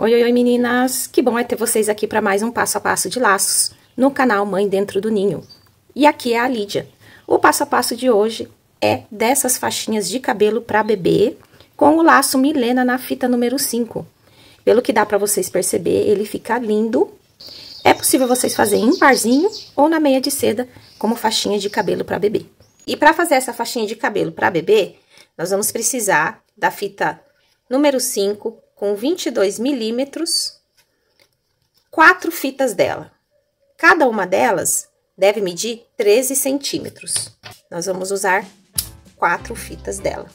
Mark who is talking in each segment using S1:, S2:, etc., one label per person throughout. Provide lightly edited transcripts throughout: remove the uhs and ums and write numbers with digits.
S1: Oi, oi, oi, meninas! Que bom é ter vocês aqui para mais um passo a passo de laços no canal Mãe Dentro do Ninho. E aqui é a Lídia. O passo a passo de hoje é dessas faixinhas de cabelo para bebê com o laço Milena na fita número 5. Pelo que dá para vocês perceber, ele fica lindo. É possível vocês fazerem em parzinho ou na meia de seda como faixinha de cabelo para bebê. E para fazer essa faixinha de cabelo para bebê, nós vamos precisar da fita número 5 com 22 milímetros, 4 fitas dela. Cada uma delas deve medir 13 centímetros. Nós vamos usar 4 fitas dela.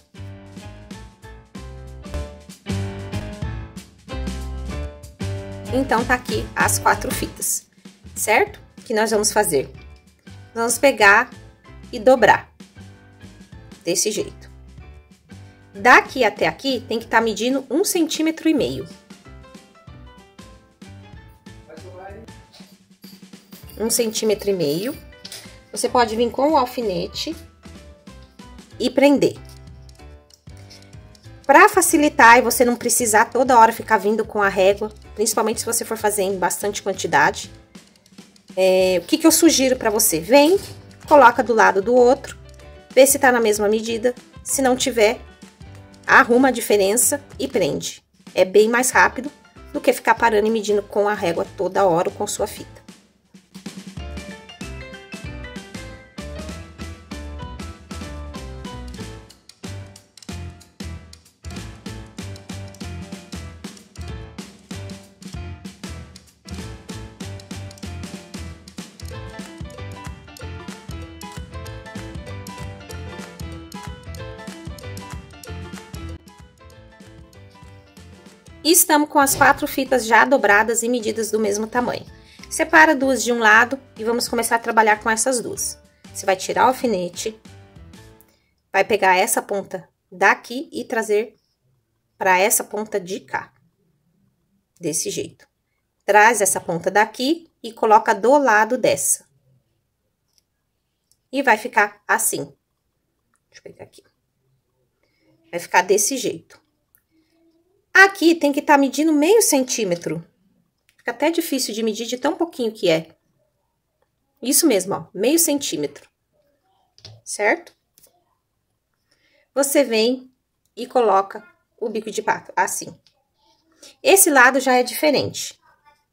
S1: Então, tá aqui as 4 fitas, certo? O que nós vamos fazer? Vamos pegar e dobrar, desse jeito. Daqui até aqui, tem que estar medindo 1,5 centímetros. 1,5 centímetros. Você pode vir com o alfinete e prender. Para facilitar e você não precisar toda hora ficar vindo com a régua, principalmente se você for fazer em bastante quantidade, o que eu sugiro para você? Vem, coloca do lado do outro, vê se tá na mesma medida. Se não tiver, arruma a diferença e prende. É bem mais rápido do que ficar parando e medindo com a régua toda hora ou com sua fita. E estamos com as 4 fitas já dobradas e medidas do mesmo tamanho. Separa 2 de um lado e vamos começar a trabalhar com essas 2. Você vai tirar o alfinete, vai pegar essa ponta daqui e trazer para essa ponta de cá. Desse jeito. Traz essa ponta daqui e coloca do lado dessa. E vai ficar assim. Deixa eu pegar aqui. Vai ficar desse jeito. Aqui tem que estar medindo 0,5 centímetro. Fica até difícil de medir de tão pouquinho que é. Isso mesmo, ó, 0,5 centímetro. Certo? Você vem e coloca o bico de pato, assim. Esse lado já é diferente.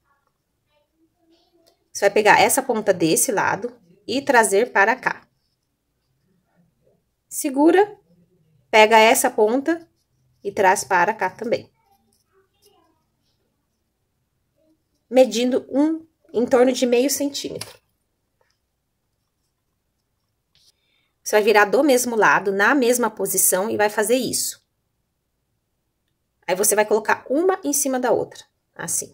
S1: Você vai pegar essa ponta desse lado e trazer para cá. Segura, pega essa ponta e traz para cá também. Medindo em torno de 0,5 centímetro. Você vai virar do mesmo lado, na mesma posição, e vai fazer isso. Aí, você vai colocar uma em cima da outra, assim.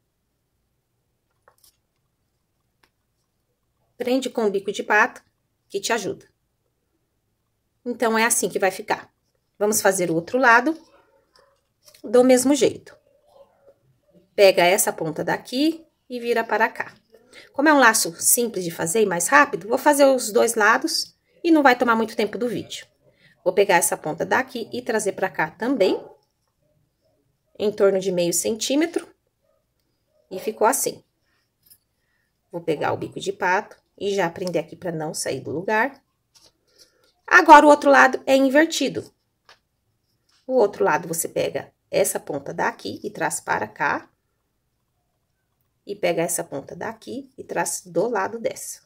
S1: Prende com o bico de pato, que te ajuda. Então, é assim que vai ficar. Vamos fazer o outro lado do mesmo jeito. Pega essa ponta daqui e vira para cá. Como é um laço simples de fazer e mais rápido, vou fazer os 2 lados e não vai tomar muito tempo do vídeo. Vou pegar essa ponta daqui e trazer para cá também, em torno de 0,5 centímetro, e ficou assim. Vou pegar o bico de pato e já prender aqui para não sair do lugar. Agora, o outro lado é invertido. O outro lado, você pega essa ponta daqui e traz para cá. E pega essa ponta daqui e traz do lado dessa.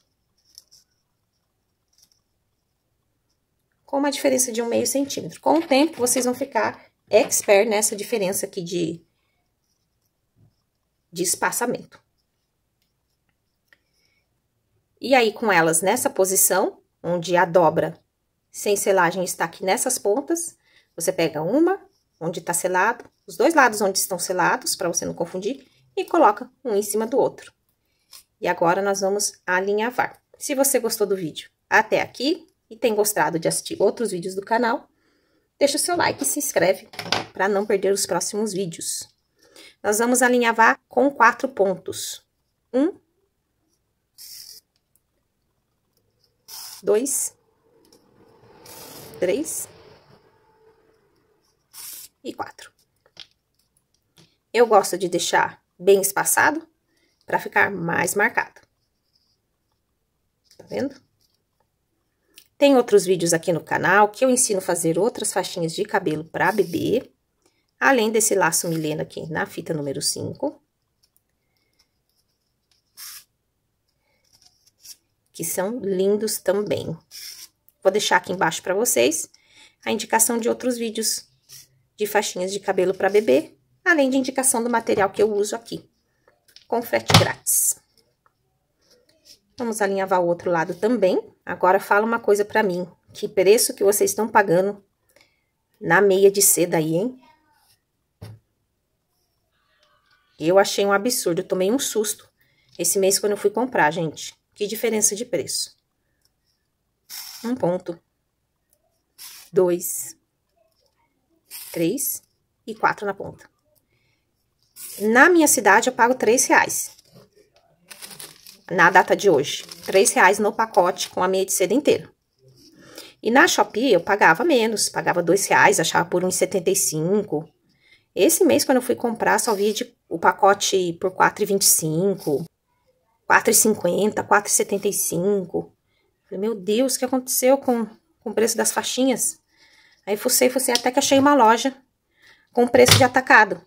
S1: Com uma diferença de 0,5 centímetro. Com o tempo, vocês vão ficar expert nessa diferença aqui de espaçamento. E aí, com elas nessa posição, onde a dobra sem selagem está aqui nessas pontas, você pega uma onde está selado, os 2 lados onde estão selados, para você não confundir, e coloca um em cima do outro. E agora, nós vamos alinhavar. Se você gostou do vídeo até aqui e tem gostado de assistir outros vídeos do canal, deixa o seu like e se inscreve para não perder os próximos vídeos. Nós vamos alinhavar com 4 pontos. 1, 2, 3 e 4. Eu gosto de deixar bem espaçado para ficar mais marcado. Tá vendo? Tem outros vídeos aqui no canal que eu ensino a fazer outras faixinhas de cabelo para bebê, além desse laço Milena aqui na fita número 5. Que são lindos também. Vou deixar aqui embaixo para vocês a indicação de outros vídeos de faixinhas de cabelo para bebê, além de indicação do material que eu uso aqui, com frete grátis. Vamos alinhavar o outro lado também. Agora fala uma coisa para mim, que preço que vocês estão pagando na meia de seda aí, hein? Eu achei um absurdo, eu tomei um susto esse mês quando eu fui comprar, gente. Que diferença de preço. 1 ponto. 2, 3 e 4 na ponta. Na minha cidade, eu pago R$3. Na data de hoje. R$3 no pacote com a meia de seda inteira. E na Shopee, eu pagava menos. Pagava R$2, achava por R$1,75. Esse mês, quando eu fui comprar, só vi o pacote por R$4,25. R$4,50, R$4,75. Falei, meu Deus, o que aconteceu com o preço das faixinhas? Aí fucei, até que achei uma loja com preço de atacado.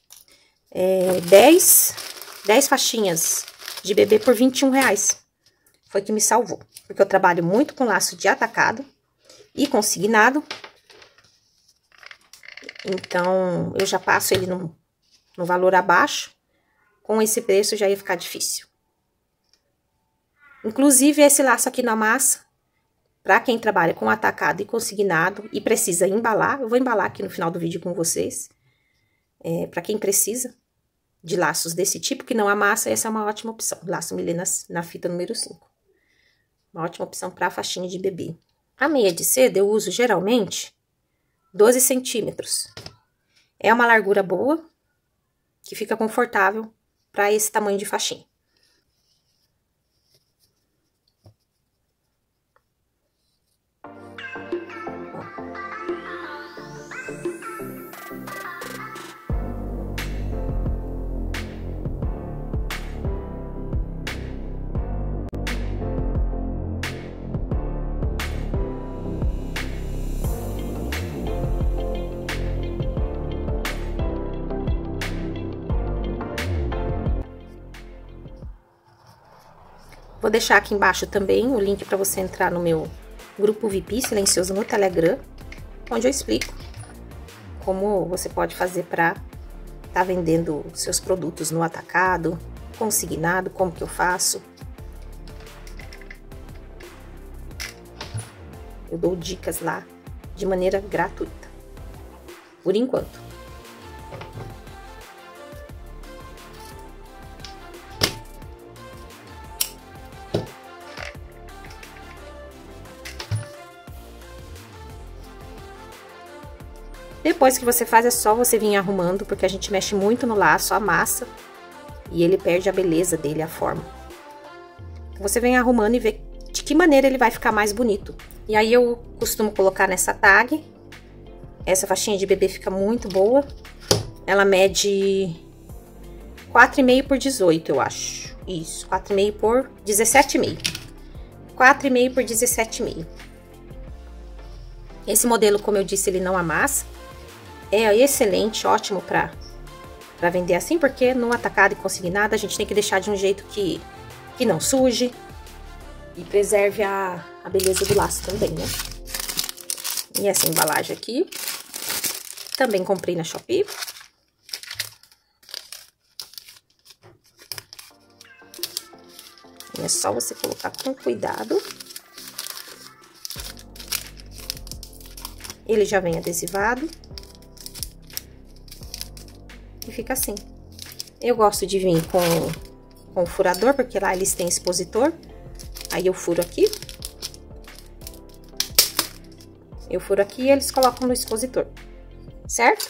S1: 10 faixinhas de bebê por R$21. Foi que me salvou. Porque eu trabalho muito com laço de atacado e consignado. Então, eu já passo ele no valor abaixo. Com esse preço já ia ficar difícil. Inclusive, esse laço aqui na massa, para quem trabalha com atacado e consignado e precisa embalar, eu vou embalar aqui no final do vídeo com vocês. Para quem precisa de laços desse tipo, que não amassa, essa é uma ótima opção. Laço Milena na fita número 5. Uma ótima opção para faixinha de bebê. A meia de seda eu uso geralmente 12 centímetros. É uma largura boa, que fica confortável para esse tamanho de faixinha. Vou deixar aqui embaixo também o link para você entrar no meu grupo VIP silencioso no Telegram, onde eu explico como você pode fazer para estar vendendo seus produtos no atacado, consignado, como que eu faço. Eu dou dicas lá de maneira gratuita, por enquanto. Depois que você faz, é só você vir arrumando, porque a gente mexe muito no laço, amassa, e ele perde a beleza dele, a forma. Você vem arrumando e vê de que maneira ele vai ficar mais bonito. E aí eu costumo colocar nessa tag. Essa faixinha de bebê fica muito boa. Ela mede 4,5 por 18, eu acho. Isso, 4,5 por 17,5. 4,5 por 17,5. Esse modelo, como eu disse, ele não amassa. É excelente, ótimo pra vender assim, porque no atacado e consignado a gente tem que deixar de um jeito que não suje e preserve a beleza do laço também, né? E essa embalagem aqui, também comprei na Shopee. E é só você colocar com cuidado. Ele já vem adesivado. E fica assim. Eu gosto de vir com o furador, porque lá eles têm expositor. Aí eu furo aqui. Eu furo aqui e eles colocam no expositor. Certo?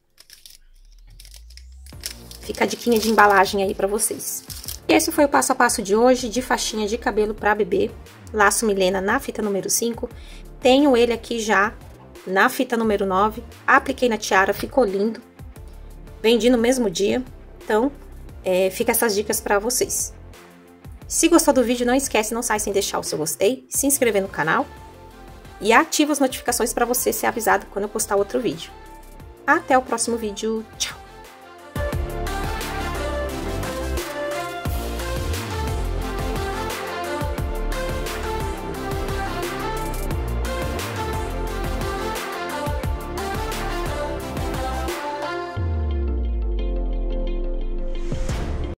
S1: Fica a diquinha de embalagem aí pra vocês. E esse foi o passo a passo de hoje de faixinha de cabelo pra bebê. Laço Milena na fita número 5. Tenho ele aqui já na fita número 9. Apliquei na tiara, ficou lindo. Vendi no mesmo dia, então fica essas dicas para vocês. Se gostou do vídeo, não esquece, não sai sem deixar o seu gostei, se inscrever no canal e ativa as notificações para você ser avisado quando eu postar outro vídeo. Até o próximo vídeo, tchau!